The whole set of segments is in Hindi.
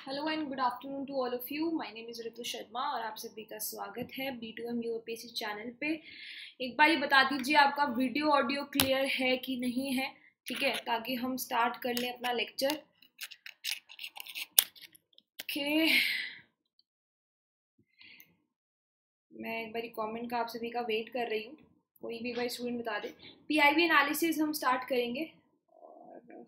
Hello and good afternoon to all of you. My name is Ritu Sharma और आप सभी का स्वागत है B2M यूपीएससी चैनल पे। एक बार ये बता दीजिए आपका वीडियो ऑडियो क्लियर है कि नहीं है, ठीक है, ताकि हम स्टार्ट कर लें अपना लेक्चर। ओके, मैं एक बार कमेंट का आप सभी का वेट कर रही हूँ। कोई भी भाई स्टूडेंट बता दे। PIV एनालिसिस हम स्टार्ट करेंगे और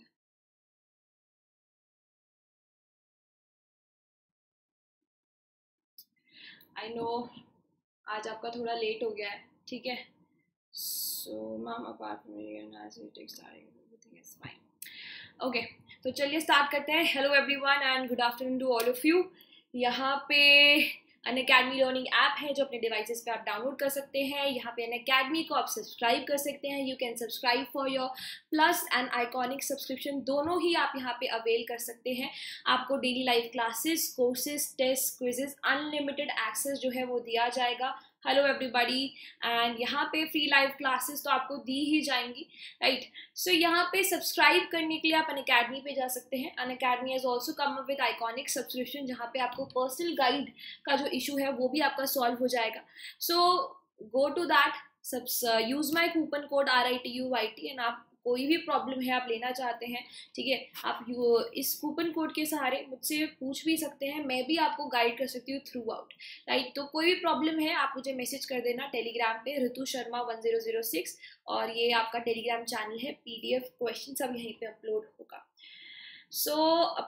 आई नो आज आपका थोड़ा लेट हो गया है, ठीक है। So ma'am apart from everything is fine. Okay, तो चलिए स्टार्ट करते हैं। Hello everyone and good afternoon to all of you. यहाँ पे अनअकैडमी लर्निंग ऐप है जो अपने डिवाइसेस पे आप डाउनलोड कर सकते हैं। यहाँ पे अनअकैडमी को आप सब्सक्राइब कर सकते हैं। You can subscribe for your plus and iconic subscription, दोनों ही आप यहाँ पे अवेल कर सकते हैं। आपको daily live classes, courses, test, quizzes, unlimited access जो है वो दिया जाएगा। हेलो एवरीबॉडी, एंड यहाँ पे फ्री लाइव क्लासेस तो आपको दी ही जाएंगी, राइट। सो यहाँ पे सब्सक्राइब करने के लिए आप अनअकैडमी पे जा सकते हैं। Unacademy has also come up with iconic subscription, जहाँ पे आपको पर्सनल गाइड का जो इशू है वो भी आपका सॉल्व हो जाएगा। So go to that, use my coupon code RITUYT and आप कोई भी प्रॉब्लम है आप लेना चाहते हैं, ठीक है, आप इस कूपन कोड के सहारे मुझसे पूछ भी सकते हैं। मैं भी आपको गाइड कर सकती हूँ थ्रू आउट, राइट। तो कोई भी प्रॉब्लम है आप मुझे मैसेज कर देना टेलीग्राम पे ऋतु शर्मा 1006, और ये आपका टेलीग्राम चैनल है। PDF क्वेश्चन सब यहीं पे अपलोड होगा। सो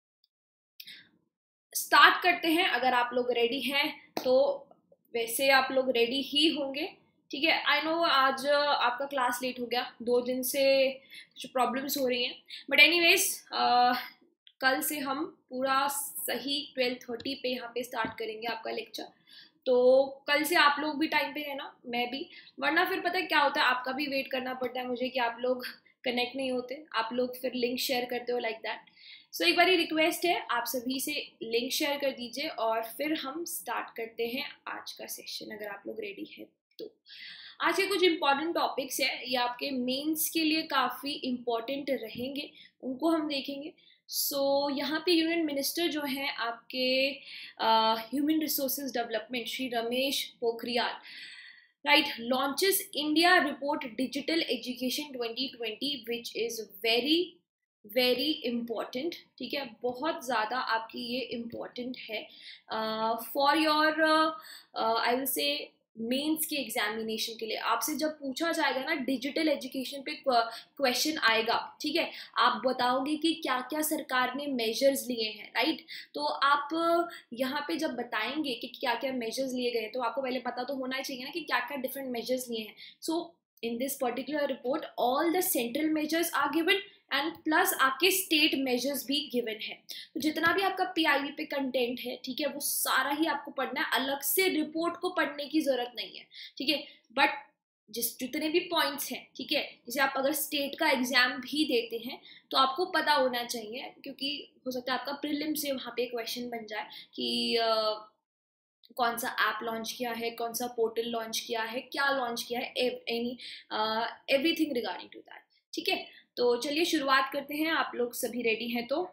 स्टार्ट करते हैं। अगर आप लोग रेडी हैं तो वैसे आप लोग रेडी ही होंगे, ठीक है। आई नो आज आपका क्लास लेट हो गया, 2 दिन से कुछ प्रॉब्लम्स हो रही हैं, बट एनीवेज कल से हम पूरा सही 12:30 पे यहाँ पे स्टार्ट करेंगे आपका लेक्चर। तो कल से आप लोग भी टाइम पे रहना, मैं भी, वरना फिर पता है क्या होता है, आपका भी वेट करना पड़ता है मुझे कि आप लोग कनेक्ट नहीं होते, आप लोग फिर लिंक शेयर करते हो लाइक दैट। सो एक बार रिक्वेस्ट है आप सभी से, लिंक शेयर कर दीजिए और फिर हम स्टार्ट करते हैं आज का सेशन, अगर आप लोग रेडी हैं तो। आज के कुछ इंपॉर्टेंट टॉपिक्स है, ये आपके मेंस के लिए काफ़ी इम्पॉर्टेंट रहेंगे, उनको हम देखेंगे। सो यहाँ पे यूनियन मिनिस्टर जो हैं आपके human resources development, Shri Ramesh Pokhriyal, right, launches India report digital education 2020 which is very important, ठीक है, बहुत ज़्यादा आपकी ये इम्पॉर्टेंट है for your I will say mains के एग्जामिनेशन के लिए। आपसे जब पूछा जाएगा ना डिजिटल एजुकेशन पे क्वेश्चन आएगा, ठीक है, आप बताओगे कि क्या क्या सरकार ने मेजर्स लिए हैं, राइट। तो आप यहाँ पे जब बताएंगे कि क्या क्या मेजर्स लिए गए, तो आपको पहले पता तो होना ही चाहिए ना कि क्या क्या डिफरेंट मेजर्स लिए हैं। So in this particular report all the central measures are given and plus आपके स्टेट मेजर्स भी गिवन है। तो जितना भी आपका PIV पे कंटेंट है, ठीक है, वो सारा ही आपको पढ़ना है, अलग से रिपोर्ट को पढ़ने की जरूरत नहीं है, ठीक है। बट जितने भी पॉइंट्स हैं, ठीक है, जैसे आप अगर स्टेट का एग्जाम भी देते हैं तो आपको पता होना चाहिए, क्योंकि हो सकता है आपका प्रीलिम से वहाँ पे क्वेश्चन बन जाए कि कौन सा ऐप लॉन्च किया है, कौन सा पोर्टल लॉन्च किया है, क्या लॉन्च किया है, एवरीथिंग रिगार्डिंग टू दैट, ठीक है। तो चलिए शुरुआत करते हैं, आप लोग सभी रेडी हैं तो,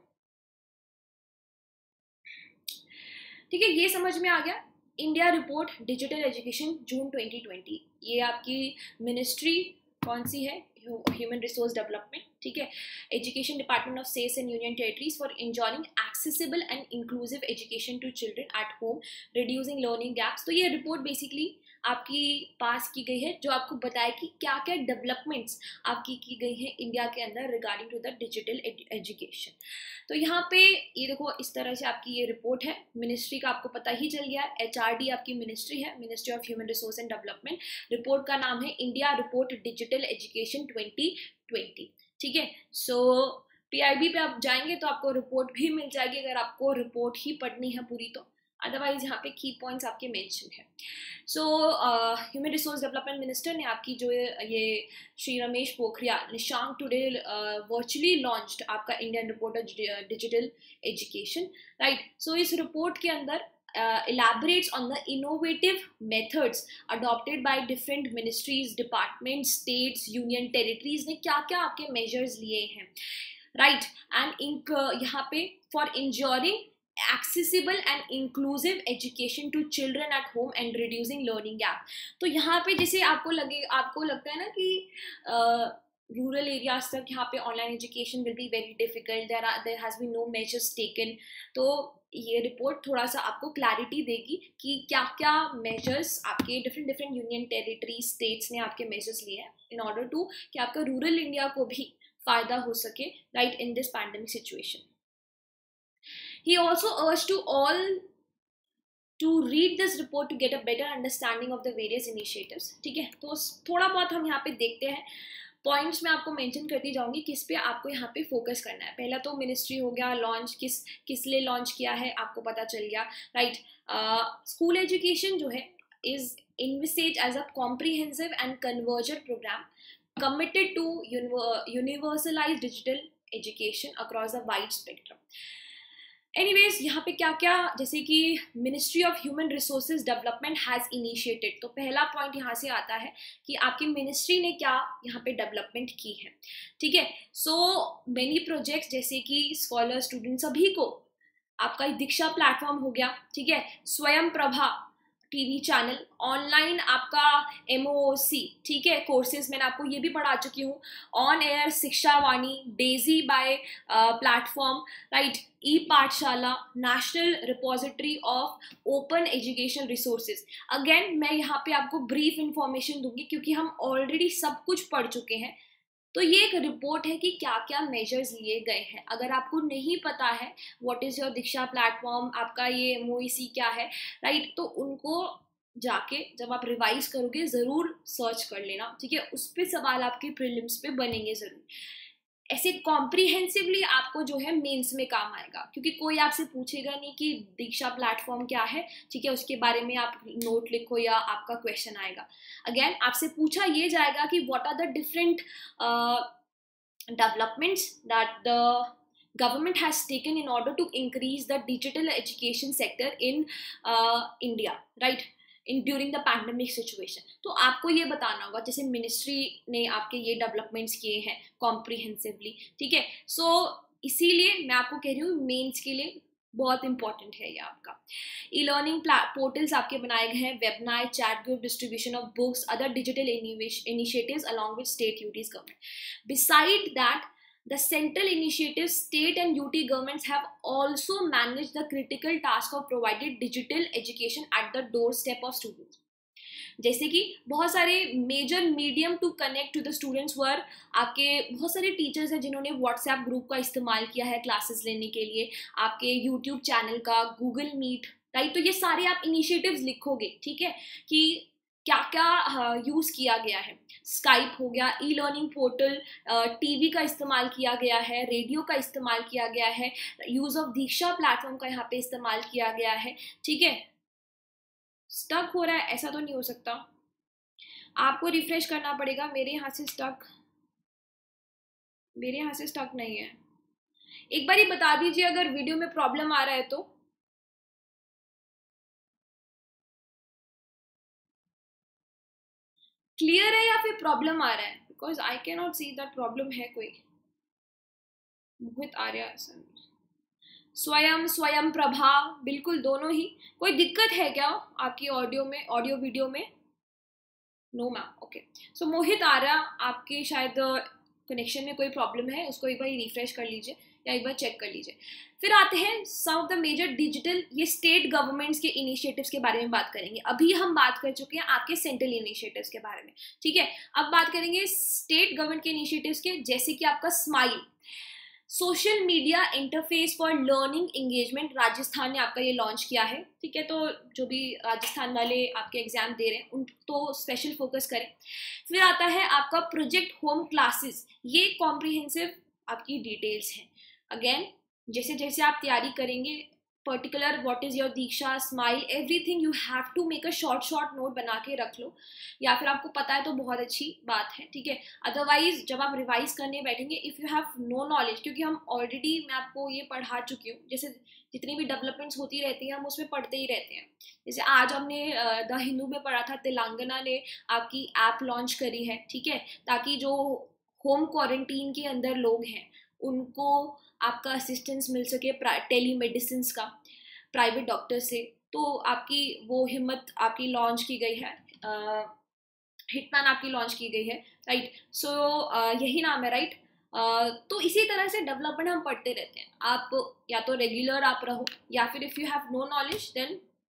ठीक है। ये समझ में आ गया, India report digital education June 2020, ये आपकी मिनिस्ट्री कौन सी है, ह्यूमन रिसोर्स डेवलपमेंट, ठीक है, education department of states and union territories for ensuring accessible and inclusive education to children at home, reducing learning gaps. तो ये रिपोर्ट बेसिकली आपकी पास की गई है, जो आपको बताए कि क्या क्या डेवलपमेंट्स आपकी की गई हैं इंडिया के अंदर regarding to the digital education. तो यहाँ पे ये देखो, इस तरह से आपकी ये रिपोर्ट है। मिनिस्ट्री का आपको पता ही चल गया, HRD आपकी मिनिस्ट्री है, ministry of human resource and development. Report का नाम है इंडिया रिपोर्ट डिजिटल एजुकेशन 2020, ठीक है। सो PIB पे आप जाएंगे तो आपको रिपोर्ट भी मिल जाएगी, अगर आपको रिपोर्ट ही पढ़नी है पूरी तो, अदरवाइज यहाँ पे की पॉइंट्स आपके मेंशन है। So human resource development minister ने आपकी जो ये Shri Ramesh Pokhriyal Nishank today virtually launched आपका Indian report of digital education, right. So इस रिपोर्ट के अंदर elaborates on the innovative methods adopted by different ministries, departments, states, union territories ने क्या क्या आपके measures लिए हैं, right, and यहाँ पे for ensuring accessible and inclusive education to children at home and reducing learning gap. तो यहाँ पे जैसे आपको लगता है ना कि रूरल एरियाज तक यहाँ पे online education will be very difficult, there has been no measures taken, तो ये रिपोर्ट थोड़ा सा आपको क्लैरिटी देगी कि क्या क्या मेजर्स आपके डिफरेंट यूनियन टेरिटरी स्टेट्स ने आपके मेजर्स लिए हैं इन ऑर्डर टू कि आपका रूरल इंडिया को भी फायदा हो सके right in this pandemic situation. He also urged to all to read this report to get a better understanding of the various initiatives. ठीक है, तो थोड़ा बहुत हम यहाँ पे देखते हैं. पॉइंट्स मैं आपको मेंशन करती जाऊंगी किस पे आपको यहाँ पे फोकस करना है. पहला तो मिनिस्ट्री हो गया, लॉन्च किस लिए लॉन्च किया है आपको पता चल गया राइट. स्कूल एजुकेशन जो है is envisaged as a comprehensive and convergent program committed to universalized digital education across a wide spectrum. Anyways यहाँ पे क्या क्या, जैसे कि ministry of human resources development has initiated, तो पहला पॉइंट यहाँ से आता है कि आपकी मिनिस्ट्री ने क्या यहाँ पे डेवलपमेंट की है. ठीक है, सो मेनी प्रोजेक्ट्स जैसे कि स्कॉलर स्टूडेंट सभी को आपका दीक्षा प्लेटफॉर्म हो गया. ठीक है, Swayam Prabha TV channel, online आपका MOOC, ठीक है कोर्सेज मैंने आपको ये भी पढ़ा चुकी हूँ, on air Shiksha Vani, DAISY by platform right, e Pathshala, national repository of open education resources. Again मैं यहाँ पे आपको ब्रीफ इंफॉर्मेशन दूंगी क्योंकि हम ऑलरेडी सब कुछ पढ़ चुके हैं. तो ये एक रिपोर्ट है कि क्या क्या मेजर्स लिए गए हैं. अगर आपको नहीं पता है what is your Diksha platform, आपका ये MOOC क्या है राइट, तो उनको जाके जब आप रिवाइज करोगे ज़रूर सर्च कर लेना. ठीक है, उस पर सवाल आपके प्रीलिम्स पे बनेंगे ज़रूर. ऐसे कॉम्प्रिहेंसिवली आपको जो है मेंस में काम आएगा क्योंकि कोई आपसे पूछेगा नहीं कि दीक्षा प्लेटफॉर्म क्या है. ठीक है, उसके बारे में आप नोट लिखो या आपका क्वेश्चन आएगा. अगेन आपसे पूछा ये जाएगा कि what are the different developments that the government has taken in order to increase the digital education sector in India, right? During the pandemic situation. तो आपको ये बताना होगा जैसे मिनिस्ट्री ने आपके ये डेवलपमेंट्स किए हैं कॉम्प्रिहेंसिवली. ठीक है, सो इसीलिए मैं आपको कह रही हूँ मेंस के लिए बहुत इंपॉर्टेंट है ये आपका. ई लर्निंग पोर्टल्स आपके बनाए गए हैं, webinar, chat group, distribution of books, other digital initiatives along with state UTs government. Beside that the central initiatives, state and UT governments have also managed the critical task of providing digital education at the doorstep of students. जैसे कि बहुत सारे major medium to connect to the students where आपके बहुत सारे टीचर्स हैं जिन्होंने व्हाट्सएप ग्रुप का इस्तेमाल किया है क्लासेस लेने के लिए, आपके यूट्यूब चैनल का, गूगल मीट राइट. तो ये सारे आप इनिशिएटिव्स लिखोगे. ठीक है, कि क्या क्या यूज़ किया गया है. स्काइप हो गया, ई लर्निंग पोर्टल, टीवी का इस्तेमाल किया गया है, रेडियो का इस्तेमाल किया गया है, यूज़ ऑफ दीक्षा प्लेटफॉर्म का यहाँ पे इस्तेमाल किया गया है. ठीक है, स्टक हो रहा है ऐसा तो नहीं हो सकता, आपको रिफ्रेश करना पड़ेगा. मेरे यहाँ से स्टक नहीं है. एक बार ही बता दीजिए अगर वीडियो में प्रॉब्लम आ रहा है तो. क्लियर है या फिर प्रॉब्लम आ रहा है? Because I can not see that problem है कोई. मोहित आर्या, स्वयं प्रभा, बिल्कुल दोनों ही. कोई दिक्कत है क्या आपकी ऑडियो वीडियो में? No ma'am, okay. So Mohit Arya, आपके शायद कनेक्शन में कोई प्रॉब्लम है, उसको एक बार रिफ्रेश कर लीजिए या एक बार चेक कर लीजिए. फिर आते हैं some of the major digital, ये स्टेट गवर्नमेंट्स के इनिशिएटिव्स के बारे में बात करेंगे. अभी हम बात कर चुके हैं आपके सेंट्रल इनिशिएटिव्स के बारे में. ठीक है, अब बात करेंगे स्टेट गवर्नमेंट के इनिशिएटिव्स के, जैसे कि आपका SMILE, social media interface for learning engagement. Rajasthan ने आपका ये लॉन्च किया है. ठीक है, तो जो भी राजस्थान वाले आपके एग्जाम दे रहे हैं उन तो स्पेशल फोकस करें. फिर आता है आपका प्रोजेक्ट होम क्लासेस, ये कॉम्प्रिहेंसिव आपकी डिटेल्स हैं. अगेन जैसे जैसे आप तैयारी करेंगे, particular what is your Diksha, SMILE, everything you have to make a short note बना के रख लो, या फिर आपको पता है तो बहुत अच्छी बात है. ठीक है, अदरवाइज जब आप रिवाइज करने बैठेंगे, if you have no knowledge, क्योंकि हम ऑलरेडी मैं आपको ये पढ़ा चुकी हूँ, जैसे जितनी भी डेवलपमेंट्स होती रहती हैं हम उसमें पढ़ते ही रहते हैं. जैसे आज हमने द हिंदू में पढ़ा था, तेलंगाना ने आपकी ऐप लॉन्च करी है. ठीक है, ताकि जो होम क्वारंटीन के अंदर लोग हैं उनको आपका असिस्टेंस मिल सके टेली मेडिसिन का. प्राइवेट डॉक्टर से, तो आपकी वो हिम्मत आपकी लॉन्च की गई है, हिटमैन आपकी लॉन्च की गई है, राइट। सो यही नाम है, राइट। तो इसी तरह से डेवलपमेंट हम पढ़ते रहते हैं। आप या तो रेगुलर आप रहो, या फिर if you have no knowledge then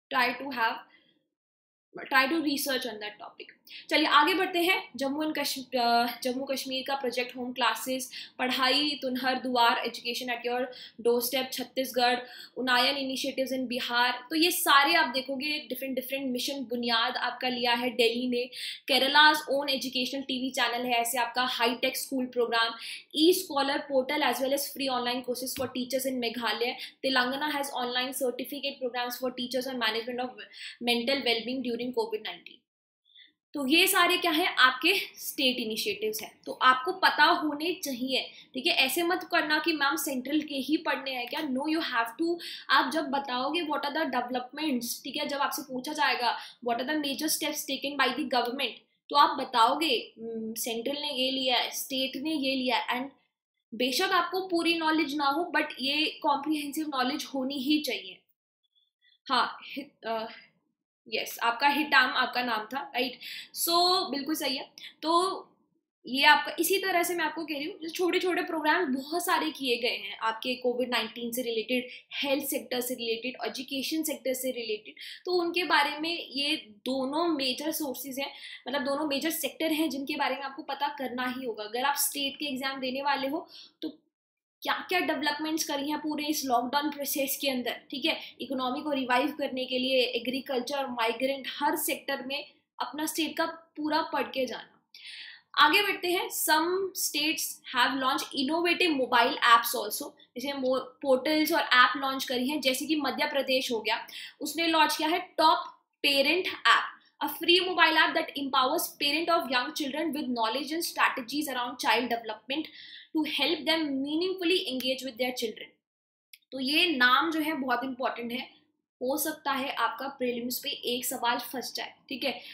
try to research on that topic. चलिए आगे बढ़ते हैं। जम्मू कश्मीर का project home classes, Padhai Tunhar Duar, education at your doorstep Chhattisgarh, Unnayan initiatives in Bihar. तो ये सारे आप देखोगे डिफरेंट डिफरेंट मिशन बुनियाद आपका लिया है दिल्ली ने। Kerala's own educational TV channel है ऐसे आपका hi-tech school program, e scholar portal as well as free online courses for teachers in Meghalaya. Telangana has online certificate programs for teachers on management of mental wellbeing during कोविड-19। तो ये सारे क्या है आपके स्टेट इनिशिएटिव्स हैं, तो आपको पता होने चाहिए, ठीक है। ऐसे मत करना कि मैम सेंट्रल के ही पढ़ने हैं क्या, नो यू हैव टू। आप जब बताओगे व्हाट आर द डेवलपमेंट्स, ठीक है, जब आपसे पूछा जाएगा what are the major steps taken by the government, तो आप बताओगे सेंट्रल ने ये लिया है, स्टेट ने ये लिया है। एंड बेशक आपको पूरी नॉलेज ना हो, बट ये कॉम्प्रिहेंसिव नॉलेज होनी ही चाहिए। हाँ, यस आपका हिटाम आपका नाम था, राइट। सो बिल्कुल सही है। तो ये आपका इसी तरह से मैं आपको कह रही हूँ, छोटे छोटे प्रोग्राम बहुत सारे किए गए हैं आपके कोविड-19 से रिलेटेड, हेल्थ सेक्टर से रिलेटेड, एजुकेशन सेक्टर से रिलेटेड। तो उनके बारे में ये दोनों मेजर सोर्सेज हैं, मतलब दोनों मेजर सेक्टर हैं जिनके बारे में आपको पता करना ही होगा। अगर आप स्टेट के एग्जाम देने वाले हो तो क्या क्या डेवलपमेंट्स करी हैं पूरे इस लॉकडाउन प्रोसेस के अंदर, ठीक है, इकोनॉमी को रिवाइव करने के लिए, एग्रीकल्चर, माइग्रेंट, हर सेक्टर में अपना स्टेट का पूरा पढ़ के जाना। आगे बढ़ते हैं। Some states have launch innovative mobile apps also, जैसे पोर्टल्स और ऐप लॉन्च करी हैं, जैसे कि मध्य प्रदेश हो गया, उसने लॉन्च किया है top parent app, a free mobile app that empowers parents of young children with knowledge and strategies around child development to help them meaningfully engage with their children। तो ये नाम जो है बहुत इंपॉर्टेंट है, हो सकता है आपका प्रीलिम्स पे एक सवाल फंस जाए, ठीक है,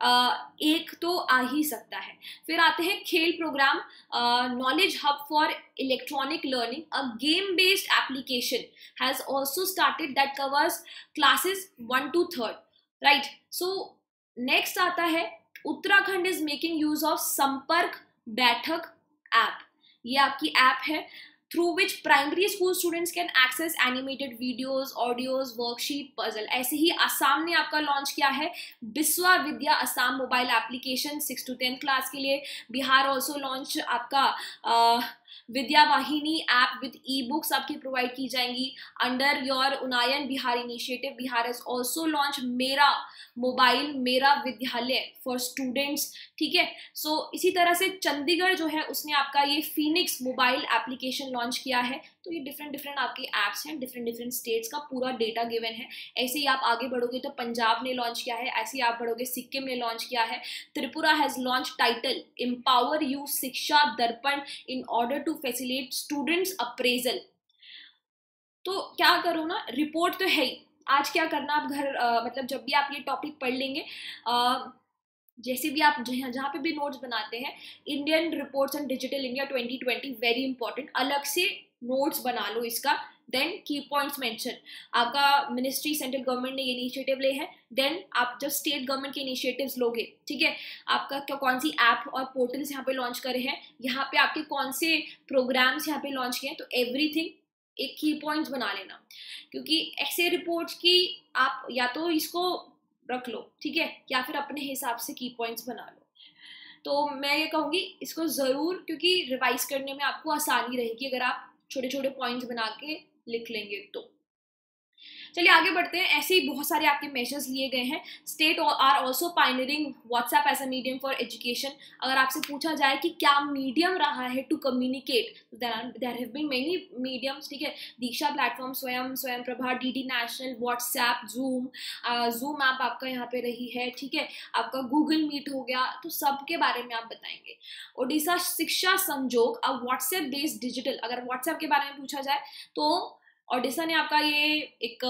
एक तो आ ही सकता है। फिर आते हैं KHEL program, knowledge hub for electronic learning, a game based application has also started that covers classes 1 to 3, right. So next आता है Uttarakhand is making use of Sampark Baithak app. ये आपकी ऐप है through which primary school students can access animated videos, audios, worksheet, puzzle. ऐसे ही असम ने आपका लॉन्च किया है Biswa Vidya Assam mobile application 6 to 10 class के लिए। बिहार ऑल्सो लॉन्च आपका Vidya Vahini app with e books आपकी प्रोवाइड की जाएंगी under your Unnayan Bihar initiative. Bihar has also launch Mera mobile Mera Vidyalaya for students, ठीक है। सो इसी तरह से चंडीगढ़ जो है उसने आपका ये फिनिक्स मोबाइल एप्लीकेशन लॉन्च किया है। तो ये डिफरेंट डिफरेंट आपके ऐप्स हैं, डिफरेंट डिफरेंट स्टेट्स का पूरा डेटा गिवन है। ऐसे ही आप आगे बढ़ोगे तो पंजाब ने लॉन्च किया है, ऐसे ही आप बढ़ोगे सिक्किम ने लॉन्च किया है। Tripura has launch title empower you Shiksha Darpan in order to facilitate students appraisal. तो क्या करो ना, रिपोर्ट तो है ही, आज क्या करना आप घर मतलब जब भी आप ये टॉपिक पढ़ लेंगे, जैसे भी आप जहाँ पे भी नोट्स बनाते हैं, Indian reports on digital India 2020 very important, अलग से नोट्स बना लो इसका। देन की पॉइंट्स मेंशन, आपका मिनिस्ट्री सेंट्रल गवर्नमेंट ने ये इनिशिएटिव ले हैं। देन आप जब स्टेट गवर्नमेंट के इनिशिएटिव्स लोगे, ठीक है, आपका क्या कौन सी ऐप और पोर्टल्स यहाँ पे लॉन्च करे हैं, यहाँ पे आपके कौन से प्रोग्राम्स यहाँ पे लॉन्च किए हैं, तो एवरीथिंग एक की पॉइंट्स बना लेना, क्योंकि ऐसे रिपोर्ट्स की आप या तो इसको रख लो, ठीक है, या फिर अपने हिसाब से की पॉइंट्स बना लो। तो मैं ये कहूँगी इसको ज़रूर, क्योंकि रिवाइज करने में आपको आसानी रहेगी अगर आप छोटे छोटे पॉइंट्स बना के लिख लेंगे तो। चलिए आगे बढ़ते हैं। ऐसे ही बहुत सारे आपके मेजर्स लिए गए हैं। State are also pioneering WhatsApp as a medium for education. अगर आपसे पूछा जाए कि क्या मीडियम रहा है to communicate, there have been many mediums, ठीक है, Diksha platform, Swayam Prabha, DD national, WhatsApp, Zoom app आपका यहाँ पे रही है, ठीक है, आपका गूगल मीट हो गया, तो सबके बारे में आप बताएंगे। Odisha Shiksha Sanjog, a WhatsApp based digital, अगर व्हाट्सएप के बारे में पूछा जाए तो ओडिशा ने आपका ये एक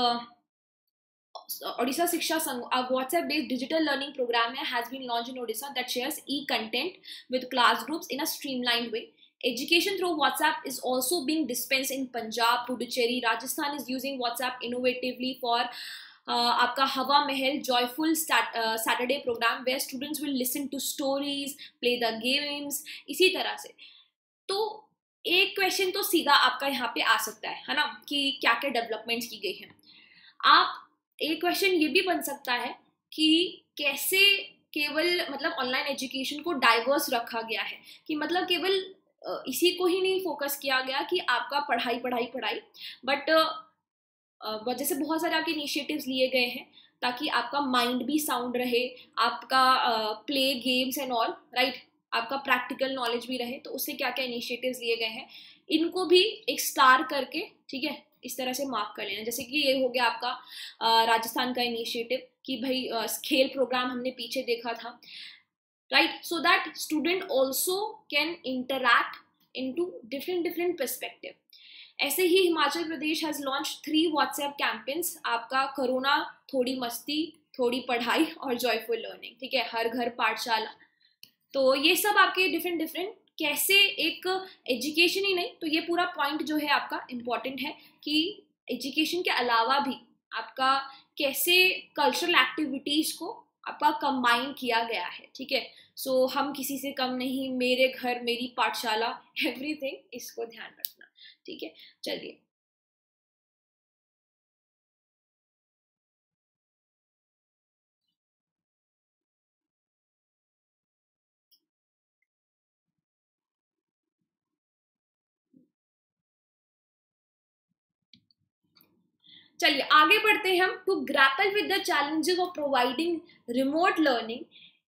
Odisha Shiksha Sangh WhatsApp based digital learning program है, has been launch in Odisha that shares e content with class groups in a streamlined way. Education through WhatsApp is also being dispensed in Punjab, Puducherry, Rajasthan is using WhatsApp innovatively for आपका Hawa Mahal joyful Saturday program where students will listen to stories, play the games, इसी तरह से। तो एक क्वेश्चन तो सीधा आपका यहाँ पे आ सकता है ना, कि क्या क्या डेवलपमेंट्स की गई हैं। आप एक क्वेश्चन ये भी बन सकता है कि कैसे केवल मतलब ऑनलाइन एजुकेशन को डाइवर्स रखा गया है, कि मतलब केवल इसी को ही नहीं फोकस किया गया कि आपका पढ़ाई पढ़ाई पढ़ाई, बट वजह से बहुत सारे आपके इनिशिएटिव्स लिए गए हैं ताकि आपका माइंड भी साउंड रहे, आपका play games and all, right, आपका प्रैक्टिकल नॉलेज भी रहे। तो उससे क्या क्या इनिशिएटिव्स लिए गए हैं, इनको भी एक स्टार करके, ठीक है, इस तरह से मार्क कर लेना। जैसे कि ये हो गया आपका राजस्थान का इनिशिएटिव कि भाई खेल प्रोग्राम हमने पीछे देखा था, right, so that student also can interact into different perspective. ऐसे ही Himachal Pradesh has launch 3 WhatsApp campaigns, आपका कोरोना, थोड़ी मस्ती, थोड़ी पढ़ाई और जॉयफुल लर्निंग, ठीक है, हर घर पाठशाला। तो ये सब आपके डिफरेंट कैसे एक एजुकेशन ही नहीं, तो ये पूरा पॉइंट जो है आपका इम्पॉर्टेंट है कि एजुकेशन के अलावा भी आपका कैसे कल्चरल एक्टिविटीज को आपका कंबाइन किया गया है, ठीक है। सो हम किसी से कम नहीं, मेरे घर मेरी पाठशाला, एवरीथिंग, इसको ध्यान रखना, ठीक है। चलिए चलिए आगे बढ़ते हैं हम। To grapple with the challenges of providing remote learning,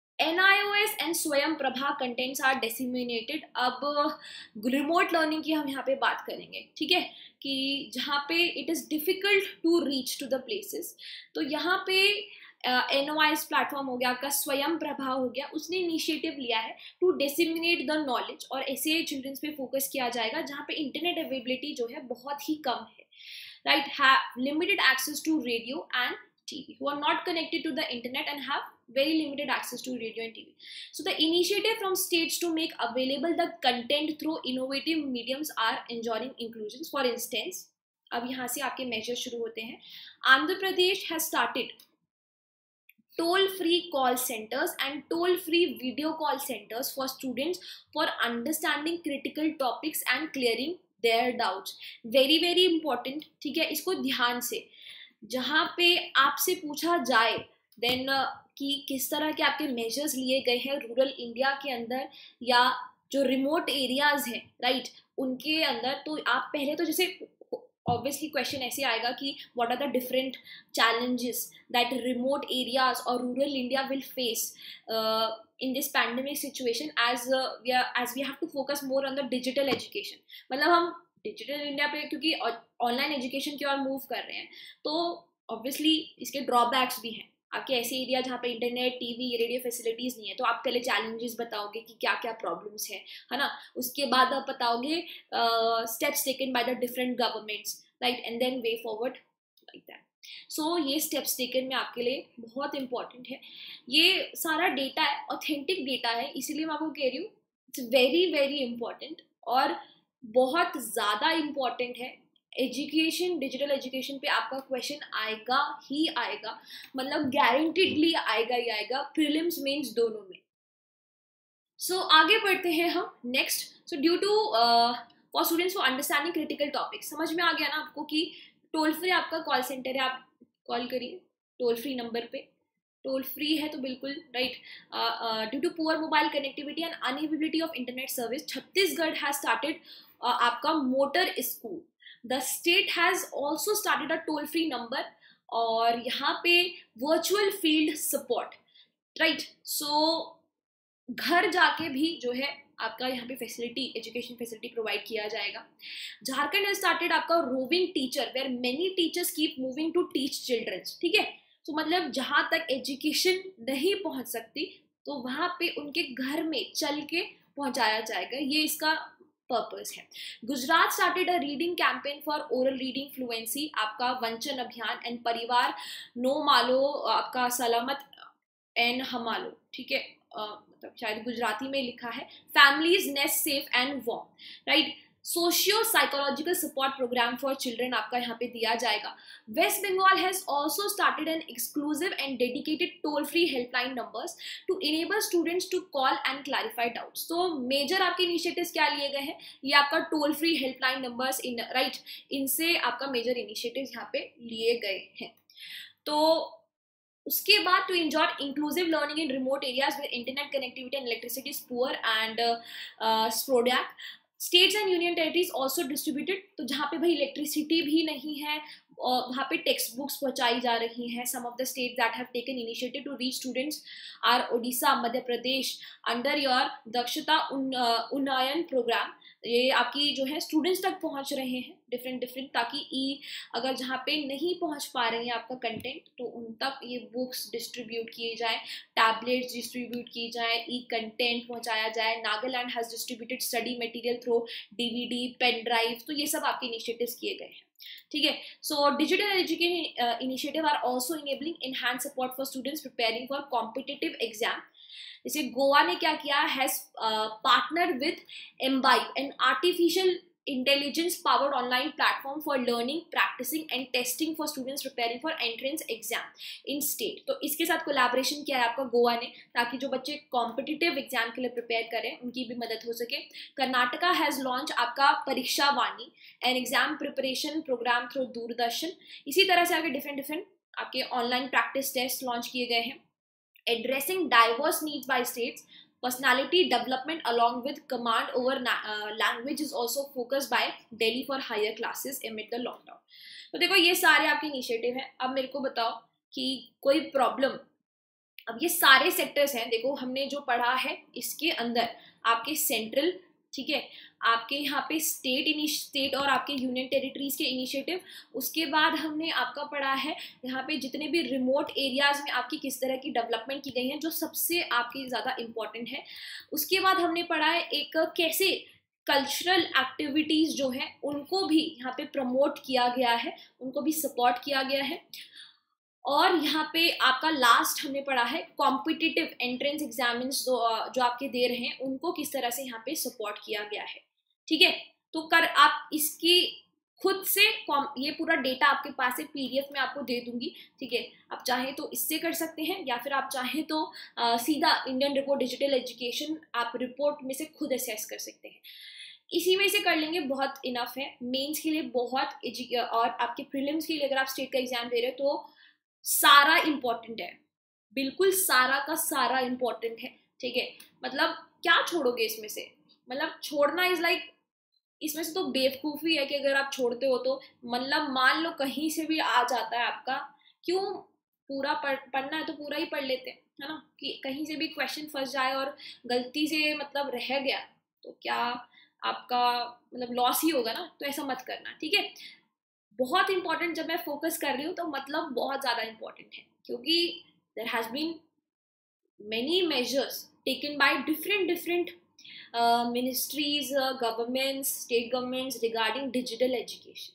NIOS and Swayam Prabha contents are disseminated. अब रिमोट लर्निंग की हम यहाँ पे बात करेंगे, ठीक है, कि जहाँ पे it is difficult to reach to the places, तो यहाँ पे NOIS प्लेटफॉर्म हो गया, आपका स्वयं प्रभा हो गया, उसने इनिशिएटिव लिया है टू डिसेमिनेट द नॉलेज, और ऐसे चिल्ड्रंस पे फोकस किया जाएगा जहाँ पे इंटरनेट अवेलेबिलिटी जो है बहुत ही कम है, right, have limited access to radio and TV, who are not connected to the internet and have very limited access to radio and TV. So the initiative from states to make available the content through innovative mediums are ensuring inclusions. For instance, अब यहाँ से आपके measures शुरू होते हैं। Andhra Pradesh has started toll-free call centers and toll-free video call centers for students for understanding critical topics and clearing their doubts. Very very important, ठीक है, इसको ध्यान से, जहाँ पे आपसे पूछा जाए देन कि किस तरह के आपके मेजर्स लिए गए हैं रूरल इंडिया के अंदर या जो रिमोट एरियाज हैं, राइट, उनके अंदर, तो आप पहले तो जैसे ऑब्वियसली क्वेश्चन ऐसे आएगा कि what are the different challenges that remote areas और rural India will face in this pandemic situation as we have to focus more on the digital education। मतलब हम डिजिटल इंडिया पे क्योंकि ऑनलाइन एजुकेशन की ओर मूव कर रहे हैं, तो ऑब्वियसली इसके ड्रॉबैक्स भी हैं। आपके ऐसे एरिया जहाँ पे इंटरनेट, टीवी, रेडियो फैसिलिटीज नहीं है, तो आप पहले चैलेंजेस बताओगे कि क्या क्या प्रॉब्लम्स है ना, उसके बाद आप बताओगे steps taken by the different governments, right, and then way forward like that. So ये स्टेप्स टेकन में आपके लिए बहुत इंपॉर्टेंट है। ये सारा डेटा है, ऑथेंटिक डेटा है, इसीलिए मैं आपको कह रही हूँ इट्स वेरी वेरी इंपॉर्टेंट और बहुत ज़्यादा इंपॉर्टेंट है। एजुकेशन, डिजिटल एजुकेशन पे आपका क्वेश्चन आएगा ही आएगा, मतलब गारंटीडली आएगा ही आएगा, प्रीलिम्स मेंस दोनों में। सो आगे बढ़ते हैं हम next. So due to for students for understanding critical topic, समझ में आ गया ना आपको कि टोल फ्री आपका कॉल सेंटर है, आप कॉल करिए टोल फ्री नंबर पे, टोल फ्री है तो बिल्कुल right. Due to poor mobile connectivity and unavailability of internet service, Chhattisgarh has started आपका motor school. The state has also started a toll free number, और यहाँ पे virtual field support, right. So घर जाके भी जो है आपका यहाँ पे फैसिलिटी, एजुकेशन फैसिलिटी प्रोवाइड किया जाएगा। झारखंड हैज स्टार्टेड आपका roving teacher where many teachers keep moving to teach childrens, ठीक है। तो मतलब जहाँ तक एजुकेशन नहीं पहुँच सकती तो वहाँ पे उनके घर में चल के पहुँचाया जाएगा, ये इसका पर्पस है। Gujarat started a reading campaign for oral reading fluency, आपका वंचन अभियान एंड परिवार नो मालो आपका सलामत एंड हमालो, ठीक है, मतलब शायद गुजराती में लिखा है, families nest safe and warm, right. Socio psychological support program for children आपका यहाँ पे दिया जाएगा। West Bengal has also started an exclusive and dedicated toll free helpline numbers to enable students to call and clarify doubts. तो मेजर आपके इनिशिएटिव्स क्या लिए गए हैं, ये आपका toll free helpline numbers in right, इनसे आपका मेजर इनिशिएटिव्स यहाँ पे लिए गए हैं। तो उसके बाद to enjoy inclusive learning in remote areas with internet connectivity and electricity is poor and sporadic. States and union territories also distributed, तो जहाँ पे भाई इलेक्ट्रिसिटी भी नहीं है वहाँ पे टेक्स्ट बुक्स पहुँचाई जा रही हैं। Some of the states that have taken initiative to reach students are Odisha, Madhya Pradesh, under your Dakshta Unnayan programme. ये आपकी जो है स्टूडेंट्स तक पहुँच रहे हैं डिफरेंट, ताकि अगर जहाँ पे नहीं पहुँच पा रहे हैं आपका कंटेंट तो उन तक ये बुक्स डिस्ट्रीब्यूट किए जाए, टैबलेट्स डिस्ट्रीब्यूट किए जाए, ई कंटेंट पहुँचाया जाए। Nagaland has distributed study material through DVD, pen drive, तो ये सब आपके इनिशिएटिव्स किए गए हैं, ठीक है। So digital education initiative are also enabling enhance support for students preparing for competitive exam. जैसे गोवा ने क्या किया, has partner with Embibe, an artificial intelligence powered online platform for learning, practicing and testing for students preparing for entrance exam in state. तो इसके साथ कोलैबोरेशन किया है आपका गोवा ने, ताकि जो बच्चे कॉम्पिटिटिव एग्जाम के लिए प्रिपेयर करें उनकी भी मदद हो सके। कर्नाटका हैज़ लॉन्च आपका Pariksha Vani, an exam preparation program through Doordarshan. इसी तरह से आगे डिफरेंट आपके ऑनलाइन प्रैक्टिस टेस्ट लॉन्च किए गए हैं। Addressing diverse needs by states, personality development along with command over language is also focused by Delhi for higher classes amid the lockdown। तो देखो ये सारे आपके इनिशिएटिव हैं। अब मेरे को बताओ कि कोई प्रॉब्लम, अब ये सारे सेक्टर्स हैं, देखो हमने जो पढ़ा है इसके अंदर आपके सेंट्रल, ठीक है, आपके यहाँ पे स्टेट और आपके यूनियन टेरिटरीज के इनिशिएटिव, उसके बाद हमने आपका पढ़ा है यहाँ पे जितने भी रिमोट एरियाज में आपकी किस तरह की डेवलपमेंट की गई है, जो सबसे आपकी ज़्यादा इम्पोर्टेंट है। उसके बाद हमने पढ़ा है एक कैसे कल्चरल एक्टिविटीज़ जो है उनको भी यहाँ पे प्रमोट किया गया है, उनको भी सपोर्ट किया गया है। और यहाँ पे आपका लास्ट हमने पढ़ा है कॉम्पिटिटिव एंट्रेंस एग्जामिन्स जो आपके दे रहे हैं उनको किस तरह से यहाँ पे सपोर्ट किया गया है, ठीक है। तो आप इसकी खुद से ये पूरा डेटा आपके पास है, PDF में आपको दे दूंगी, ठीक है। आप चाहें तो इससे कर सकते हैं, या फिर आप चाहें तो सीधा इंडियन रिपोर्ट डिजिटल एजुकेशन आप रिपोर्ट में से खुद असेस कर सकते हैं। इसी में से कर लेंगे, बहुत इनफ है। मेंस के लिए बहुत, और आपके प्रीलिम्स के लिए अगर आप स्टेट का एग्जाम दे रहे हो तो सारा इम्पोर्टेंट है, बिल्कुल सारा का सारा इम्पोर्टेंट है, ठीक है। मतलब क्या छोड़ोगे इसमें से, मतलब छोड़ना इज लाइक, इसमें से तो बेवकूफ़ी है कि अगर आप छोड़ते हो तो, मतलब मान लो कहीं से भी आ जाता है आपका, क्यों पूरा पढ़ना है तो पूरा ही पढ़ लेते हैं, है ना, कि कहीं से भी क्वेश्चन फंस जाए और गलती से मतलब रह गया तो क्या आपका मतलब लॉस ही होगा ना, तो ऐसा मत करना, ठीक है। बहुत इंपॉर्टेंट जब मैं फोकस कर रही हूँ तो मतलब बहुत ज़्यादा इंपॉर्टेंट है, क्योंकि there has been many measures taken by different ministries, governments, state governments regarding digital education.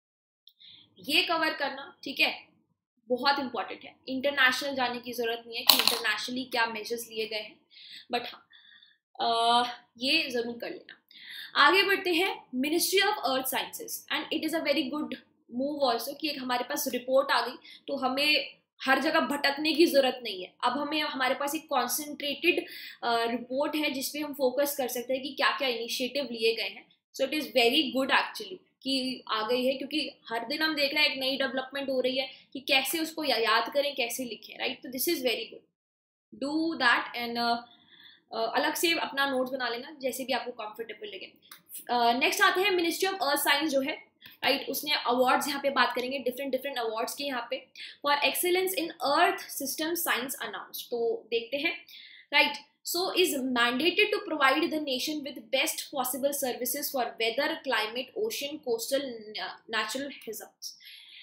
ये कवर करना, ठीक है, बहुत इंपॉर्टेंट है। इंटरनेशनल जाने की ज़रूरत नहीं है कि इंटरनेशनली क्या मेजर्स लिए गए हैं, बट हाँ ये ज़रूर कर लेना। आगे बढ़ते हैं, ministry of earth sciences, and it is a very good move also कि एक हमारे पास रिपोर्ट आ गई तो हमें हर जगह भटकने की ज़रूरत नहीं है। अब हमारे पास एक कॉन्सेंट्रेटेड रिपोर्ट है जिसपे हम फोकस कर सकते हैं कि क्या क्या इनिशिएटिव लिए गए हैं। So it is very good actually कि आ गई है, क्योंकि हर दिन हम देख रहे हैं एक नई डेवलपमेंट हो रही है कि कैसे उसको याद करें, कैसे लिखें, राइट। तो this is very good, do that and अलग से अपना नोट्स बना लेना जैसे भी आपको कंफर्टेबल लगे। नेक्स्ट आते हैं मिनिस्ट्री ऑफ अर्थ साइंस जो है, राइट, उसने अवार्ड्स यहाँ पे बात करेंगे, डिफरेंट अवार्ड्स के यहाँ पे for excellence in earth system science announce. तो देखते हैं, right. So is mandated to provide the nation with best possible services for weather, climate, ocean, coastal, natural hazards.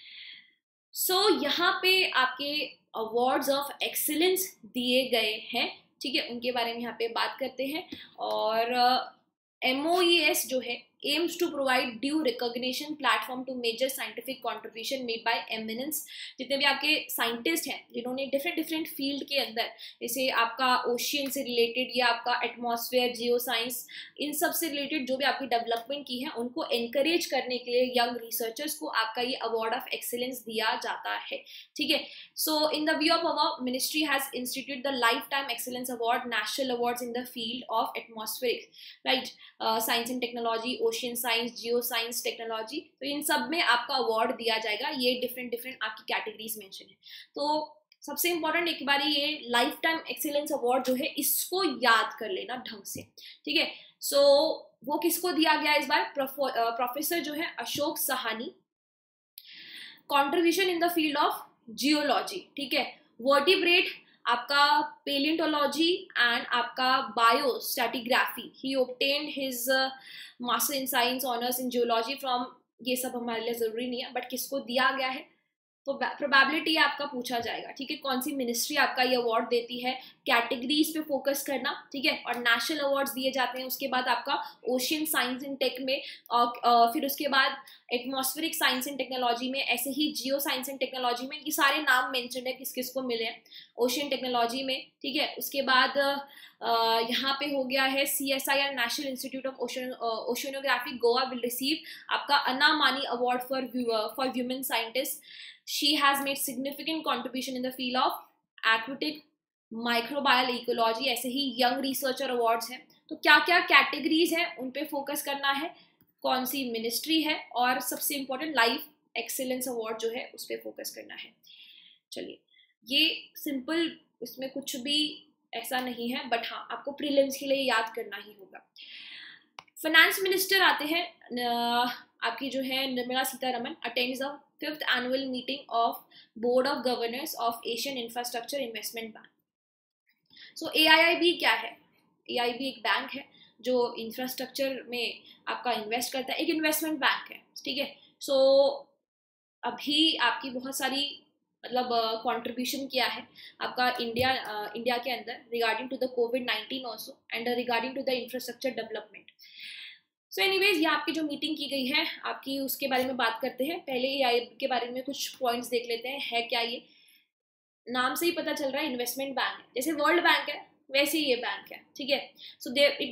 So यहाँ पे आपके अवार्ड्स ऑफ एक्सीलेंस दिए गए हैं, ठीक है, उनके बारे में यहाँ पे बात करते हैं। और MOES जो है aims to provide due recognition platform to major scientific contribution made by eminence। जितने भी आपके साइंटिस्ट हैं जिन्होंने डिफरेंट फील्ड के अंदर, जैसे आपका ओशियन से रिलेटेड या आपका एटमॉस्फेयर, जियो साइंस, इन सब से रिलेटेड जो भी आपकी डेवलपमेंट की है, उनको एनकरेज करने के लिए यंग रिसर्चर्स को आपका ये अवार्ड ऑफ एक्सीलेंस दिया जाता है। ठीक है, so in the view of our ministry has institute the life time excellence award, national awards in the field of atmospheric, right, science and technology, ocean science, geo science technology, तो इन सब में आपका अवार्ड दिया जाएगा। ये डिफरेंट आपकी कैटेगरीज मेंशन है। तो सबसे इंपॉर्टेंट एक बार ये लाइफ टाइम एक्सीलेंस अवार्ड जो है इसको याद कर लेना ढंग से। ठीक है, सो वो किसको दिया गया इस बार? प्रोफेसर जो है Ashok Sahni, contribution in the field of geology. ठीक है, वर्टिब्रेट, आपका पेलियोंटोलॉजी एंड आपका biostratigraphy. He obtained his master in science honours in geology from, ये सब हमारे लिए जरूरी नहीं है, बट किसको दिया गया है तो प्रोबेबिलिटी आपका पूछा जाएगा। ठीक है, कौन सी मिनिस्ट्री आपका ये अवार्ड देती है, कैटेगरीज पे फोकस करना। ठीक है, और नेशनल अवार्ड्स दिए जाते हैं। उसके बाद आपका ओशियन साइंस एंड टेक में, और फिर उसके बाद एटमॉस्फेरिक साइंस एंड टेक्नोलॉजी में, ऐसे ही जियो साइंस एंड टेक्नोलॉजी में, ये सारे नाम मेंशन है किस किस को मिले हैं ओशियन टेक्नोलॉजी में। ठीक है, उसके बाद यहाँ पे हो गया है CSIR national institute of oceanography Goa will receive आपका Anna Mani award for women scientist. She has made significant contribution in the field of aquatic microbial ecology। ऐसे ही यंग रिसर्चर अवार्ड्स हैं। तो क्या क्या कैटेगरीज हैं उन पे फोकस करना है, कौन सी मिनिस्ट्री है, और सबसे इंपॉर्टेंट लाइफ एक्सीलेंस अवार्ड जो है उस पर फोकस करना है। चलिए, ये सिंपल, इसमें कुछ भी ऐसा नहीं है, बट हाँ आपको प्रीलिम्स के लिए याद करना ही होगा। फाइनेंस मिनिस्टर आते हैं, आपकी जो है Nirmala Sitharaman, attends the 5th annual meeting of Board of Governors of Asian Infrastructure Investment Bank। So AIIB क्या है? AIIB एक बैंक है जो इंफ्रास्ट्रक्चर में आपका इन्वेस्ट करता है, एक इन्वेस्टमेंट बैंक है। ठीक है, सो अभी आपकी बहुत सारी मतलब कंट्रीब्यूशन किया है आपका इंडिया के अंदर regarding to the COVID-19 also and regarding to the infrastructure development. So anyways, ये आपकी जो मीटिंग की गई है आपकी, उसके बारे में बात करते हैं। पहले AIIB के बारे में कुछ पॉइंट्स देख लेते हैं। है क्या ये? नाम से ही पता चल रहा है इन्वेस्टमेंट बैंक है, जैसे वर्ल्ड बैंक है वैसे ही ये बैंक है। ठीक है, so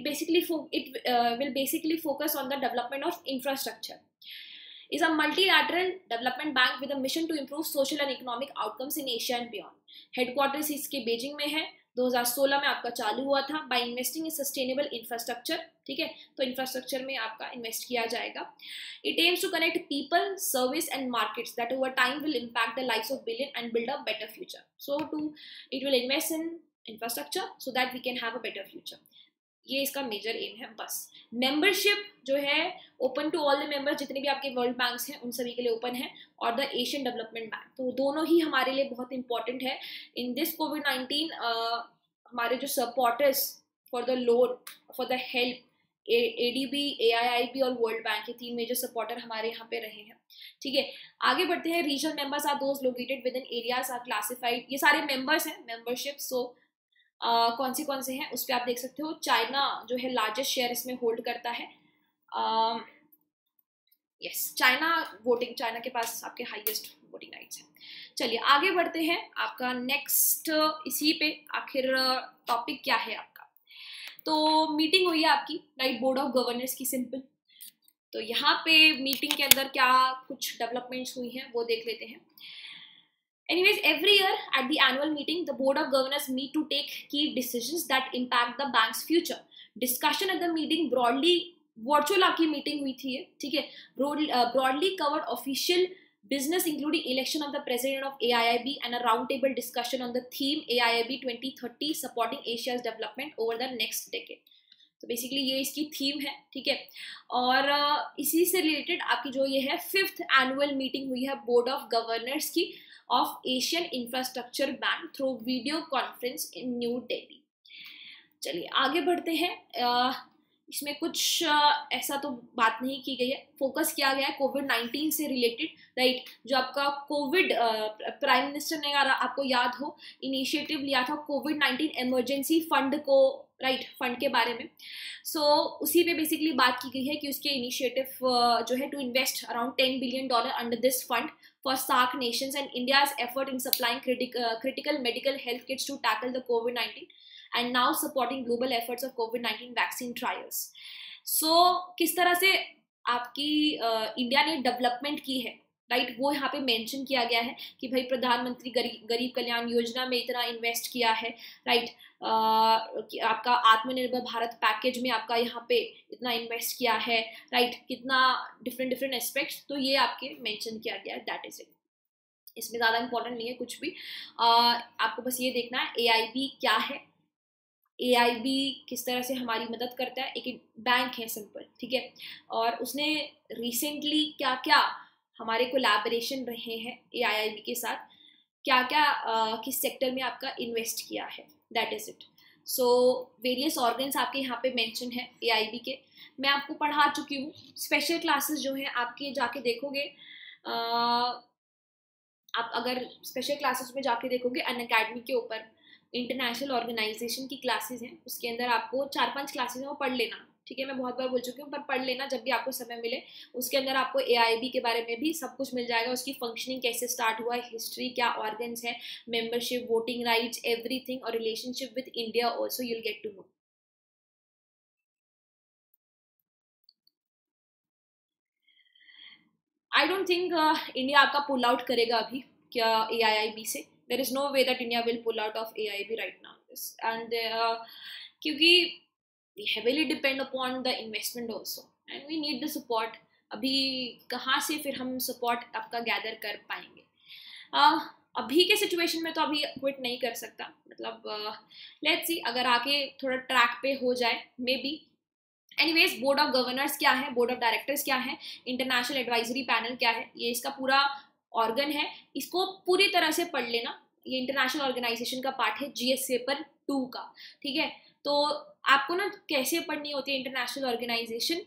it will basically focus on the development of infrastructure. is a multilateral development bank with a mission to improve social and economic outcomes in Asia and beyond. Headquarters इसके बीजिंग में है। 2016 में आपका चालू हुआ था। By investing in sustainable infrastructure, ठीक है, तो इंफ्रास्ट्रक्चर में आपका इन्वेस्ट किया जाएगा। It aims to connect people, service and markets that over time will impact the lives of billion and build a better future. So it will invest in infrastructure so that we can have a better future. ये इसका मेजर एम है। बस मेंबरशिप जो है open to all the members, जितने भी आपके वर्ल्ड बैंक्स हैं उन सभी के लिए ओपन है, और द एशियन डेवलपमेंट बैंक, तो दोनों ही हमारे लिए बहुत इंपॉर्टेंट है। इन दिस COVID-19 हमारे जो supporters for the loan, for the help, ADB, AIIB और वर्ल्ड बैंक, ये 3 मेजर सपोर्टर हमारे यहाँ पे रहे हैं। ठीक है, आगे बढ़ते हैं। Regional members are those located within areas are classified. ये सारे मेंबर्स हैं मेंबरशिप। सो कौन से हैं उस पर आप देख सकते हो। चाइना जो है लार्जेस्ट शेयर इसमें होल्ड करता है। यस, चाइना के पास आपके हाईएस्ट वोटिंग राइट्स हैं। चलिए आगे बढ़ते हैं। आपका नेक्स्ट इसी पे आखिर टॉपिक क्या है आपका, तो मीटिंग हुई है आपकी, राइट, बोर्ड ऑफ गवर्नर्स की, सिंपल। तो यहाँ पे मीटिंग के अंदर क्या कुछ डेवलपमेंट्स हुई हैं वो देख लेते हैं। Anyways, every year at the annual meeting, the Board of Governors meet to take key decisions that impact the bank's future. Discussion at the meeting broadly, virtual आपकी meeting हुई थी, ठीक है, broadly covered official business including election of the president of AIIB and a roundtable discussion on the theme AIIB 2030 supporting Asia's development over the next decade. तो बेसिकली ये इसकी थीम है, ठीक है। और इसी से रिलेटेड आपकी जो ये है 5th एनुअल मीटिंग हुई है बोर्ड ऑफ गवर्नर्स की of Asian infrastructure bank through video conference in New Delhi. चलिए आगे बढ़ते हैं। इसमें कुछ ऐसा तो बात नहीं की गई है, फोकस किया गया है COVID-19 से रिलेटेड, राइट। जो आपका कोविड प्राइम मिनिस्टर ने, आपको याद हो, इनिशिएटिव लिया था COVID-19 इमरजेंसी फंड को राइट, फंड के बारे में। सो उसी पे बेसिकली बात की गई है कि उसके इनिशिएटिव जो है to invest around $10 billion under this fund for SAARC nations and India's effort in supplying critical medical health kits to tackle the COVID-19 and now supporting global efforts of COVID-19 vaccine trials. So किस तरह से आपकी इंडिया ने डेवलपमेंट की है, राइट, वो यहाँ पे मेंशन किया गया है कि भाई प्रधानमंत्री गरीब कल्याण योजना में इतना इन्वेस्ट किया है, राइट, आपका आत्मनिर्भर भारत पैकेज में आपका यहाँ पे इतना इन्वेस्ट किया है, राइट, कितना डिफरेंट एस्पेक्ट्स, तो ये आपके मेंशन किया गया है, दैट इज इट। इसमें ज़्यादा इंपॉर्टेंट नहीं है कुछ भी, आपको बस ये देखना है AIB क्या है, AIB किस तरह से हमारी मदद करता है। एक बैंक है सिंपल, ठीक है, और उसने रिसेंटली क्या क्या हमारे कोलैबोरेशन रहे हैं AIB के साथ, क्या क्या किस सेक्टर में आपका इन्वेस्ट किया है, that is it. So various organs आपके यहाँ पे मेंशन है AIB के, मैं आपको पढ़ा चुकी हूँ। स्पेशल क्लासेस जो हैं आपके जाके देखोगे, आप अगर स्पेशल क्लासेस में जाके देखोगे अनअकैडमी के ऊपर इंटरनेशनल ऑर्गेनाइजेशन की क्लासेस हैं, उसके अंदर आपको 4-5 क्लासेस हैं, वो पढ़ लेना, ठीक है, मैं बहुत बार बोल चुकी हूँ, पर पढ़ लेना जब भी आपको समय मिले। उसके अंदर आपको AIB के बारे में भी सब कुछ मिल जाएगा, उसकी फंक्शनिंग कैसे स्टार्ट हुआ, हिस्ट्री, क्या ऑर्गन्स है, मेंबरशिप, वोटिंग राइट्स, एवरीथिंग, और relationship with India also you'll get to know. I don't think India आपका पुल आउट करेगा अभी क्या AIB से। There is no way that India will pull out of AIB right now, and क्योंकि we heavily depend upon the investment also and we need the support। अभी कहाँ से फिर हम support आपका gather कर पाएंगे? अभी के सिचुएशन में तो अभी क्विट नहीं कर सकता, मतलब लेट्स सी, अगर आगे थोड़ा ट्रैक पे हो जाए maybe. Anyways, board of governors क्या है, बोर्ड ऑफ डायरेक्टर्स क्या है, इंटरनेशनल एडवाइजरी पैनल क्या है, ये इसका पूरा ऑर्गन है, इसको पूरी तरह से पढ़ लेना। ये इंटरनेशनल ऑर्गेनाइजेशन का पार्ट है GS पेपर 2 का, ठीक है। तो आपको ना कैसे पढ़नी होती है इंटरनेशनल ऑर्गेनाइजेशन,